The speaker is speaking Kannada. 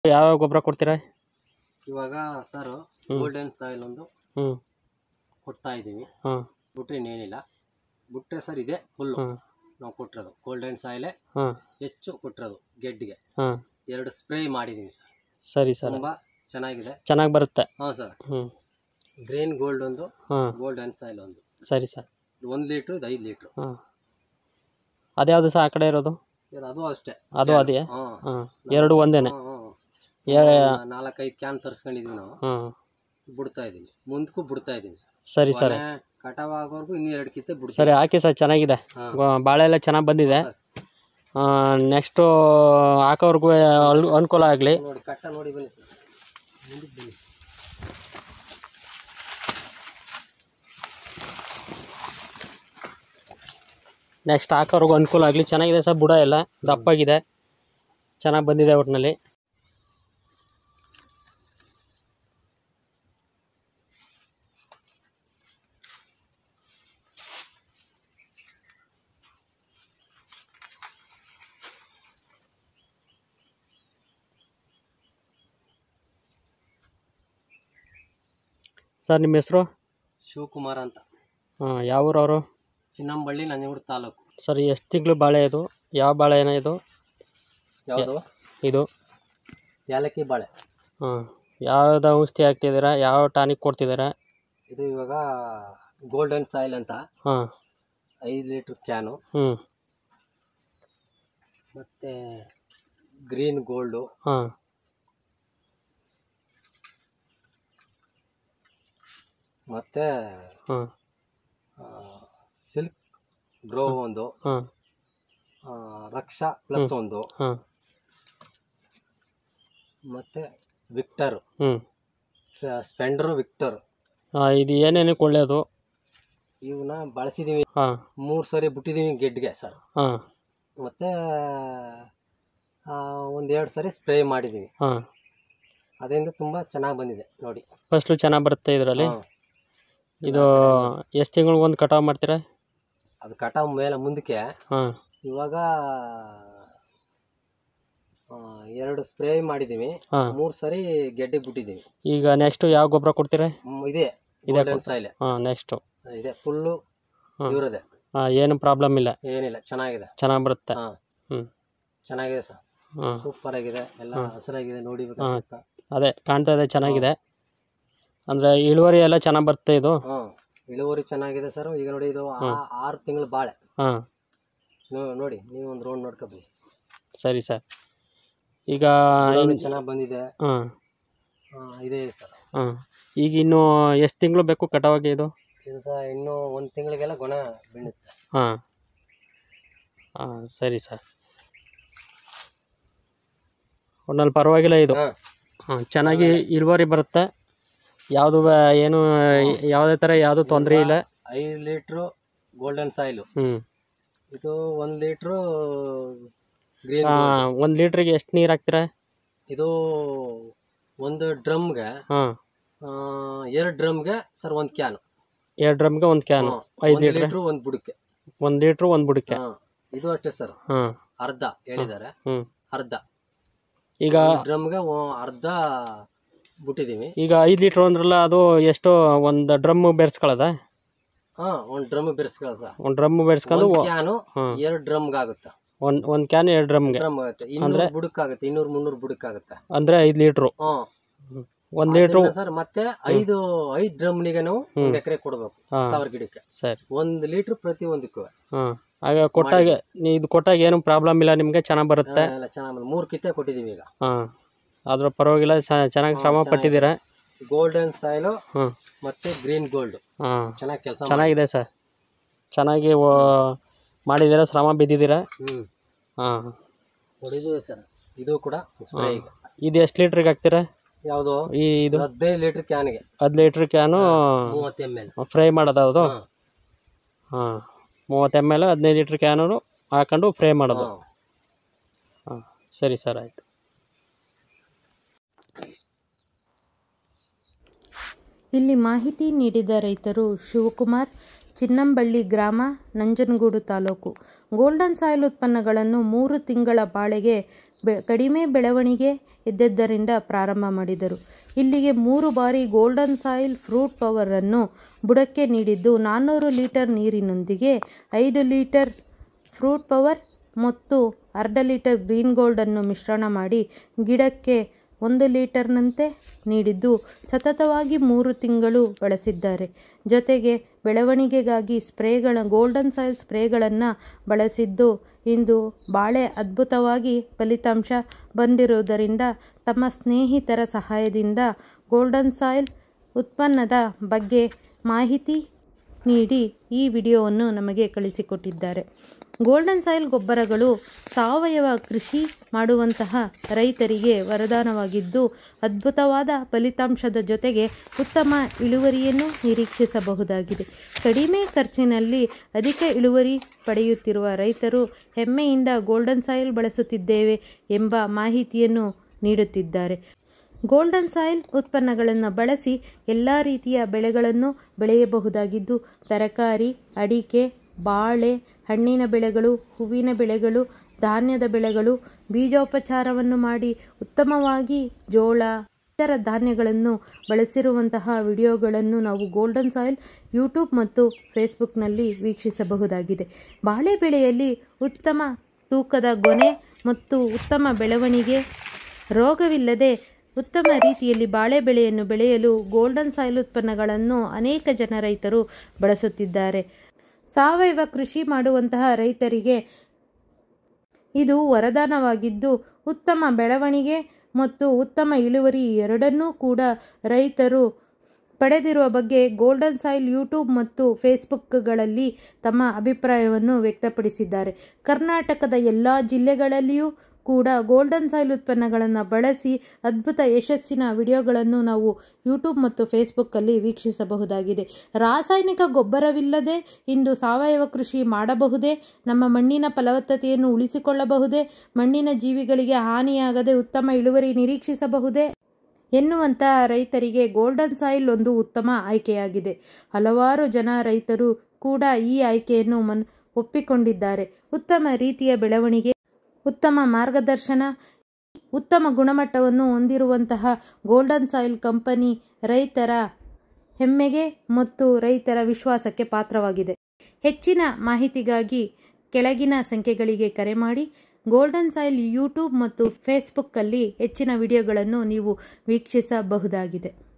ಯಾವ ಗೊಬ್ಬರ ಕೊಡ್ತೀರಾ ಇವಾಗ ಸರ್? ಗೋಲ್ಡನ್ ಸಾಯಿಲ್ ಒಂದು ಕೊಡ್ತಾ ಇದ್ದೀವಿ. ಬಿಟ್ರೆ ಇನ್ನೇನಿಲ್ಲ. ಬಿಟ್ರೆ ಸರ್ ಇದೆ ಫುಲ್ಲು ನಾವು ಕೊಟ್ಟಿರೋದು ಗೋಲ್ಡನ್ ಸಾಯಿಲೇ ಹೆಚ್ಚು ಕೊಟ್ಟಿರೋದು. ಗೆಡ್ಡಿಗೆ 2 ಸ್ಪ್ರೇ ಮಾಡಿದ್ದೀವಿ ಸರ್. ಸರಿ ಸರ್, ತುಂಬ ಚೆನ್ನಾಗಿದೆ, ಚೆನ್ನಾಗಿ ಬರುತ್ತೆ. ಹಾಂ ಸರ್. ಗ್ರೀನ್ ಗೋಲ್ಡ್ ಒಂದು, ಗೋಲ್ಡನ್ ಸಾಯಿಲ್ ಒಂದು. ಸರಿ ಸರ್. 1 ಲೀಟ್ರ್ ಇದು 5 ಲೀಟ್ರ್. ಅದ್ಯಾವುದು ಸಹ ಆ ಕಡೆ ಇರೋದು? ಅದು ಅಷ್ಟೇ, ಅದು ಅದೇ. ಎರಡು ಒಂದೇನೆ. 4-5 ಕ್ಯಾನ್ ತರಿಸ್ಕೊಂಡಿದ್ದೀವಿ ನಾವು. ಬಿಡ್ತಾ ಇದ್ದೀವಿ, ಮುಂದಕ್ಕೂ ಬಿಡ್ತಾ ಇದ್ದೀವಿ ಸರ್. ಸರಿ ಸರ್, ಕಟಾವ್ ಆಗೋವರೆಗೂ ಇನ್ನೂ 2 ಕಿತ್ತೆ ಬಿಡ್ತೀವಿ. ಸರಿ ಹಾಕಿ ಸರ್, ಚೆನ್ನಾಗಿದೆ. ಬಾಳೆ ಎಲ್ಲ ಚೆನ್ನಾಗಿ ಬಂದಿದೆ. ನೆಕ್ಸ್ಟು ಹಾಕೋರ್ಗೂ ಅನುಕೂಲ ಆಗಲಿ. ನೋಡಿ ಕಟ್ಟ ನೋಡಿ ಬನ್ನಿ ಸರ್, ಮುಂದಕ್ಕೆ ಬನ್ನಿ. ನೆಕ್ಸ್ಟ್ ಹಾಕೋರ್ಗೂ ಅನುಕೂಲ ಆಗಲಿ. ಚೆನ್ನಾಗಿದೆ ಸರ್, ಬುಡ ಎಲ್ಲ ದಪ್ಪಾಗಿದೆ, ಚೆನ್ನಾಗಿ ಬಂದಿದೆ ಒಟ್ಟಿನಲ್ಲಿ. ಸರ್ ನಿಮ್ಮ ಹೆಸರು? ಶಿವಕುಮಾರ್ ಅಂತ. ಯಾವ ಊರವರು? ಚಿನ್ನಂಬಳ್ಳಿ, ನಂಜನಗೂಡು ತಾಲೂಕು. ಸರ್ ಎಷ್ಟು ತಿಂಗಳು ಬಾಳೆ ಇದು? ಯಾವ ಬಾಳೆ ಏನೋ ಇದು? ಯಾವುದು ಇದು? ಏಲಕ್ಕಿ ಬಾಳೆ. ಯಾವ್ದು ಔಷಧಿ ಹಾಕ್ತಿದ್ದೀರಾ? ಯಾವ ಟಾನಿಕ್ ಕೊಡ್ತಿದ್ದೀರಾ? ಇದು ಇವಾಗ ಗೋಲ್ಡನ್ ಸಾಯಿಲ್ ಅಂತ 5 ಲೀಟ್ರ್ ಕ್ಯಾನು. ಮತ್ತು ಗ್ರೀನ್ ಗೋಲ್ಡು, ಮತ್ತು ಸಿಲ್ಕ್ ಗ್ರೋ ಒಂದು, ರಕ್ಷಾ ಪ್ಲಸ್ ಒಂದು, ಮತ್ತು ವಿಕ್ಟರ್, ಸ್ಪೆಂಡರು ವಿಕ್ಟರ್. ಇದು ಏನೇನಕ್ಕೆ ಒಳ್ಳೆಯದು? ಇವನ್ನ ಬಳಸಿದ್ದೀವಿ, 3 ಸರಿ ಬಿಟ್ಟಿದ್ದೀವಿ ಗೆಡ್ಗೆ ಸರ್. ಮತ್ತು 1-2 ಸರಿ ಸ್ಪ್ರೇ ಮಾಡಿದ್ದೀವಿ. ಅದರಿಂದ ತುಂಬ ಚೆನ್ನಾಗಿ ಬಂದಿದೆ ನೋಡಿ. ಫಸ್ಟು ಚೆನ್ನಾಗಿ ಬರುತ್ತೆ ಇದರಲ್ಲಿ. ಇದು ಎಷ್ಟು ತಿಂಗಳಿಗೆ ಒಂದು ಕಟಾವು ಮಾಡ್ತೀರಾ? ಅದು ಕಟಾವು ಮೇಲೆ ಮುಂದಕ್ಕೆ ಇವಾಗ 2 ಸ್ಪ್ರೇ ಮಾಡಿದ್ದೀವಿ, 3 ಸರಿ ಗೆಡ್ಡೆಗೆ ಬಿಟ್ಟಿದ್ದೀವಿ. ಈಗ ನೆಕ್ಸ್ಟು ಯಾವ ಗೊಬ್ಬರ ಕೊಡ್ತೀರಾ? ಇದೆ ಗೋಲ್ಡನ್ ಸಾಯಿಲ್. ನೆಕ್ಸ್ಟು ಇದೆ ಫುಲ್ಲು ಇವರದೆ. ಏನು ಪ್ರಾಬ್ಲಮ್ ಇಲ್ಲ, ಏನಿಲ್ಲ, ಚೆನ್ನಾಗಿದೆ, ಚೆನ್ನಾಗಿ ಬರುತ್ತೆ. ಚೆನ್ನಾಗಿದೆ ಸರ್, ಸೂಪರ್ ಆಗಿದೆ, ಎಲ್ಲ ಹಸಿರಾಗಿದೆ ನೋಡಿ. ಅದೇ ಕಾಣ್ತಾ ಇದೆ, ಚೆನ್ನಾಗಿದೆ. ಅಂದರೆ ಇಳುವರಿ ಎಲ್ಲ ಚೆನ್ನಾಗಿ ಬರುತ್ತೆ ಇದು? ಇಳುವರಿ ಚೆನ್ನಾಗಿದೆ ಸರ್. ಈಗ ನೋಡಿ ಇದು 6 ತಿಂಗಳು ಬಾಳೆ. ನೋಡಿ ನೀವು ಒಂದು ರೌಂಡ್ ನೋಡ್ಕೊಬೋದು. ಸರಿ ಸರ್. ಈಗ ಚೆನ್ನಾಗಿ ಬಂದಿದೆ. ಇದೆ ಸರ್. ಈಗ ಇನ್ನು ಎಷ್ಟು ತಿಂಗಳು ಬೇಕು ಕಟಾವಾಗಿ ಇದು? ಇದು ಸರ್ ಇನ್ನೂ 1 ತಿಂಗಳಿಗೆಲ್ಲ ಗುಣ ಬೀಳುತ್ತೆ. ಸರಿ ಸರ್, ಒಟ್ನಲ್ಲಿ ಪರವಾಗಿಲ್ಲ ಇದು. ಚೆನ್ನಾಗಿ ಇಳುವರಿ ಬರುತ್ತೆ, ಯಾವುದು ಏನು ಯಾವುದೇ ಥರ ಯಾವುದು ತೊಂದರೆ ಇಲ್ಲ. 5 ಲೀಟ್ರು ಗೋಲ್ಡನ್ ಸಾಯಿಲು. ಇದು 1 ಲೀಟ್ರು ಗ್ರೀನ್. 1 ಲೀಟ್ರಿಗೆ ಎಷ್ಟು ನೀರು ಹಾಕ್ತೀರಾ? ಇದು 1 ಡ್ರಮ್ಗೆ 2 ಡ್ರಮ್ಗೆ ಸರ್ 1 ಕ್ಯಾನು. 2 ಡ್ರಮ್ಗೆ 1 ಕ್ಯಾನು. 5 ಲೀಟ್ರು 1 ಬುಡಕ್ಕೆ. 1 ಲೀಟ್ರು 1 ಬುಡಕ್ಕೆ. ಇದು ಅಷ್ಟೇ ಸರ್, ಅರ್ಧ ಹೇಳಿದ್ದಾರೆ, ಅರ್ಧ. ಈಗ ಡ್ರಮ್ಗೆ ಅರ್ಧ ಬಿಟ್ಟಿದ್ದೀವಿ. ಈಗ 5 ಲೀಟ್ರ್ ಅಂದ್ರಲ್ಲ, ಅದು ಎಷ್ಟು ಒಂದು ಡ್ರಮ್ ಬೆರೆಸ್ಕೊಳ್ಳೋದ? 1 ಡ್ರಮ್ ಬೆರೆಸ್ಕೊಳ್ಳೋ ಸರ್. 1 ಡ್ರಮ್ ಬೆರೆಸ್ಕೊಂಡು ಕ್ಯಾನು 2 ಡ್ರಮ್ಗೆ ಆಗುತ್ತೆ. 1 ಕ್ಯಾನ್ 2 ಡ್ರಮ್ಗೆ ಆಗುತ್ತೆ. 200 ಬುಡಕ್ಕಾಗುತ್ತೆ, 200-300 ಬುಡಕ್ಕಾಗುತ್ತೆ. ಅಂದರೆ 5 ಲೀಟ್ರು. 1 litre sir. ಮತ್ತೆ 5 ಡ್ರಮ್ನಿಗೆ ನಾವು 1 ಎಕರೆ ಕೊಡಬೇಕು 1000 ಗಿಡಕ್ಕೆ. ಸರಿ. 1 ಲೀಟ್ರ್ ಪ್ರತಿ ಒಂದಕ್ಕೂ. ಆಗ ಕೊಟ್ಟಾಗ ಇದು ಕೊಟ್ಟಾಗ ಏನು ಪ್ರಾಬ್ಲಮ್ ಇಲ್ಲ ನಿಮಗೆ? ಚೆನ್ನಾಗಿ ಬರುತ್ತೆ. ಚೆನ್ನಾಗಿ 3 ಕಿತ್ತೆ ಕೊಟ್ಟಿದ್ದೀವಿ ಈಗ. ಅದ್ರ ಪರವಾಗಿಲ್ಲ, ಚೆನ್ನಾಗಿ ಶ್ರಮ ಪಟ್ಟಿದ್ದೀರಾ. ಗೋಲ್ಡನ್ ಸಾಯಿಲು ಮತ್ತೆ ಗ್ರೀನ್ ಗೋಲ್ಡ್ ಚೆನ್ನಾಗಿ ಕೆಲಸ ಚೆನ್ನಾಗಿದೆ ಸರ್. ಚೆನ್ನಾಗಿ ಮಾಡಿದ್ದೀರಾ, ಶ್ರಮ ಬಿದ್ದಿದ್ದೀರಾ. ಹೊಡಿದು ಸರ್. ಇದು ಕೂಡ ಸ್ಪ್ರೇ. ಇದು ಎಷ್ಟು ಲೀಟ್ರಿಗೆ ಹಾಕ್ತೀರಾ? ಯಾವುದು? ಇದು 15 ಲೀಟ್ರ್ ಕ್ಯಾನ್ಗೆ. 15 ಲೀಟ್ರ್ ಕ್ಯಾನು 30 ml ಫ್ರೈ ಮಾಡೋದು ಅದು? 30 ml 15 ಲೀಟ್ರ್ ಕ್ಯಾನು ಹಾಕೊಂಡು ಫ್ರೈ ಮಾಡೋದು. ಸರಿ ಸರ್, ಆಯಿತು. ಇಲ್ಲಿ ಮಾಹಿತಿ ನೀಡಿದ ರೈತರು ಶಿವಕುಮಾರ್, ಚಿನ್ನಂಬಳ್ಳಿ ಗ್ರಾಮ, ನಂಜನಗೂಡು ತಾಲೂಕು. ಗೋಲ್ಡನ್ ಸಾಯಿಲ್ ಉತ್ಪನ್ನಗಳನ್ನು 3 ತಿಂಗಳ ಬಾಳೆಗೆ ಕಡಿಮೆ ಬೆಳವಣಿಗೆ, ಇದ್ದದ್ದರಿಂದ ಪ್ರಾರಂಭ ಮಾಡಿದರು. ಇಲ್ಲಿಗೆ 3 ಬಾರಿ ಗೋಲ್ಡನ್ ಸಾಯಿಲ್ ಫ್ರೂಟ್ ಪವರನ್ನು ಬುಡಕ್ಕೆ ನೀಡಿದ್ದು 400 ಲೀಟರ್ ನೀರಿನೊಂದಿಗೆ 5 ಲೀಟರ್ ಫ್ರೂಟ್ ಪವರ್ ಮತ್ತು ಅರ್ಧ ಲೀಟರ್ ಗ್ರೀನ್ ಗೋಲ್ಡನ್ನು ಮಿಶ್ರಣ ಮಾಡಿ ಗಿಡಕ್ಕೆ 1 ಲೀಟರ್ನಂತೆ ನೀಡಿದ್ದು ಸತತವಾಗಿ 3 ತಿಂಗಳು ಬಳಸಿದ್ದಾರೆ. ಜೊತೆಗೆ ಬೆಳವಣಿಗೆಗಾಗಿ ಗೋಲ್ಡನ್ ಸಾಯಿಲ್ ಸ್ಪ್ರೇಗಳನ್ನು ಬಳಸಿದ್ದು ಇಂದು ಬಾಳೆ ಅದ್ಭುತವಾಗಿ ಫಲಿತಾಂಶ ಬಂದಿರುವುದರಿಂದ ತಮ್ಮ ಸ್ನೇಹಿತರ ಸಹಾಯದಿಂದ ಗೋಲ್ಡನ್ ಸಾಯಿಲ್ ಉತ್ಪನ್ನದ ಬಗ್ಗೆ ಮಾಹಿತಿ ನೀಡಿ ಈ ವಿಡಿಯೋವನ್ನು ನಮಗೆ ಕಳಿಸಿಕೊಟ್ಟಿದ್ದಾರೆ. ಗೋಲ್ಡನ್ ಸಾಯಿಲ್ ಗೊಬ್ಬರಗಳು ಸಾವಯವ ಕೃಷಿ ಮಾಡುವಂತಹ ರೈತರಿಗೆ ವರದಾನವಾಗಿದ್ದು ಅದ್ಭುತವಾದ ಫಲಿತಾಂಶದ ಜೊತೆಗೆ ಉತ್ತಮ ಇಳುವರಿಯನ್ನು ನಿರೀಕ್ಷಿಸಬಹುದಾಗಿದೆ. ಕಡಿಮೆ ಖರ್ಚಿನಲ್ಲಿ ಅಧಿಕ ಇಳುವರಿ ಪಡೆಯುತ್ತಿರುವ ರೈತರು ಹೆಮ್ಮೆಯಿಂದ ಗೋಲ್ಡನ್ ಸಾಯಿಲ್ ಬಳಸುತ್ತಿದ್ದೇವೆ ಎಂಬ ಮಾಹಿತಿಯನ್ನು ನೀಡುತ್ತಿದ್ದಾರೆ. ಗೋಲ್ಡನ್ ಸಾಯಿಲ್ ಉತ್ಪನ್ನಗಳನ್ನು ಬಳಸಿ ಎಲ್ಲ ರೀತಿಯ ಬೆಳೆಗಳನ್ನು ಬೆಳೆಯಬಹುದಾಗಿದ್ದು ತರಕಾರಿ, ಅಡಿಕೆ, ಬಾಳೆ, ಹಣ್ಣಿನ ಬೆಳೆಗಳು, ಹೂವಿನ ಬೆಳೆಗಳು, ಧಾನ್ಯದ ಬೆಳೆಗಳು, ಬೀಜೋಪಚಾರವನ್ನು ಮಾಡಿ ಉತ್ತಮವಾಗಿ ಜೋಳ ಇತರ ಧಾನ್ಯಗಳನ್ನು ಬಳಸಿರುವಂತಹ ವಿಡಿಯೋಗಳನ್ನು ನಾವು ಗೋಲ್ಡನ್ ಸಾಯಿಲ್ ಯೂಟ್ಯೂಬ್ ಮತ್ತು ಫೇಸ್ಬುಕ್ನಲ್ಲಿ ವೀಕ್ಷಿಸಬಹುದಾಗಿದೆ. ಬಾಳೆ ಬೆಳೆಯಲ್ಲಿ ಉತ್ತಮ ತೂಕದ ಗೊನೆ ಮತ್ತು ಉತ್ತಮ ಬೆಳವಣಿಗೆ, ರೋಗವಿಲ್ಲದೆ ಉತ್ತಮ ರೀತಿಯಲ್ಲಿ ಬಾಳೆ ಬೆಳೆಯನ್ನು ಬೆಳೆಯಲು ಗೋಲ್ಡನ್ ಸಾಯಿಲ್ ಉತ್ಪನ್ನಗಳನ್ನು ಅನೇಕ ಜನ ರೈತರು ಬಳಸುತ್ತಿದ್ದಾರೆ. ಸಾವಯವ ಕೃಷಿ ಮಾಡುವಂತಹ ರೈತರಿಗೆ ಇದು ವರದಾನವಾಗಿದ್ದು ಉತ್ತಮ ಬೆಳವಣಿಗೆ ಮತ್ತು ಉತ್ತಮ ಇಳುವರಿ ಎರಡನ್ನೂ ಕೂಡ ರೈತರು ಪಡೆದಿರುವ ಬಗ್ಗೆ ಗೋಲ್ಡನ್ ಸಾಯಿಲ್ ಯೂಟ್ಯೂಬ್ ಮತ್ತು ಫೇಸ್ಬುಕ್ಗಳಲ್ಲಿ ತಮ್ಮ ಅಭಿಪ್ರಾಯವನ್ನು ವ್ಯಕ್ತಪಡಿಸಿದ್ದಾರೆ. ಕರ್ನಾಟಕದ ಎಲ್ಲ ಜಿಲ್ಲೆಗಳಲ್ಲಿಯೂ ಕೂಡ ಗೋಲ್ಡನ್ ಸಾಯಿಲ್ ಉತ್ಪನ್ನಗಳನ್ನು ಬಳಸಿ ಅದ್ಭುತ ಯಶಸ್ಸಿನ ವಿಡಿಯೋಗಳನ್ನು ನಾವು ಯೂಟ್ಯೂಬ್ ಮತ್ತು ಫೇಸ್ಬುಕ್ಕಲ್ಲಿ ವೀಕ್ಷಿಸಬಹುದಾಗಿದೆ. ರಾಸಾಯನಿಕ ಗೊಬ್ಬರವಿಲ್ಲದೆ ಇಂದು ಸಾವಯವ ಕೃಷಿ ಮಾಡಬಹುದೇ? ನಮ್ಮ ಮಣ್ಣಿನ ಫಲವತ್ತತೆಯನ್ನು ಉಳಿಸಿಕೊಳ್ಳಬಹುದೇ? ಮಣ್ಣಿನ ಜೀವಿಗಳಿಗೆ ಹಾನಿಯಾಗದೆ ಉತ್ತಮ ಇಳುವರಿ ನಿರೀಕ್ಷಿಸಬಹುದೇ ಎನ್ನುವಂಥ ರೈತರಿಗೆ ಗೋಲ್ಡನ್ ಸಾಯಿಲ್ ಒಂದು ಉತ್ತಮ ಆಯ್ಕೆಯಾಗಿದೆ. ಹಲವಾರು ಜನ ರೈತರು ಕೂಡ ಈ ಆಯ್ಕೆಯನ್ನು ಒಪ್ಪಿಕೊಂಡಿದ್ದಾರೆ. ಉತ್ತಮ ರೀತಿಯ ಬೆಳವಣಿಗೆ, ಉತ್ತಮ ಮಾರ್ಗದರ್ಶನ, ಉತ್ತಮ ಗುಣಮಟ್ಟವನ್ನು ಹೊಂದಿರುವಂತಹ ಗೋಲ್ಡನ್ ಸಾಯಿಲ್ ಕಂಪನಿ ರೈತರ ಹೆಮ್ಮೆಗೆ ಮತ್ತು ರೈತರ ವಿಶ್ವಾಸಕ್ಕೆ ಪಾತ್ರವಾಗಿದೆ. ಹೆಚ್ಚಿನ ಮಾಹಿತಿಗಾಗಿ ಕೆಳಗಿನ ಸಂಖ್ಯೆಗಳಿಗೆ ಕರೆ ಮಾಡಿ. ಗೋಲ್ಡನ್ ಸಾಯಿಲ್ ಯೂಟ್ಯೂಬ್ ಮತ್ತು ಫೇಸ್ಬುಕ್ಕಲ್ಲಿ ಹೆಚ್ಚಿನ ವಿಡಿಯೋಗಳನ್ನು ನೀವು ವೀಕ್ಷಿಸಬಹುದಾಗಿದೆ.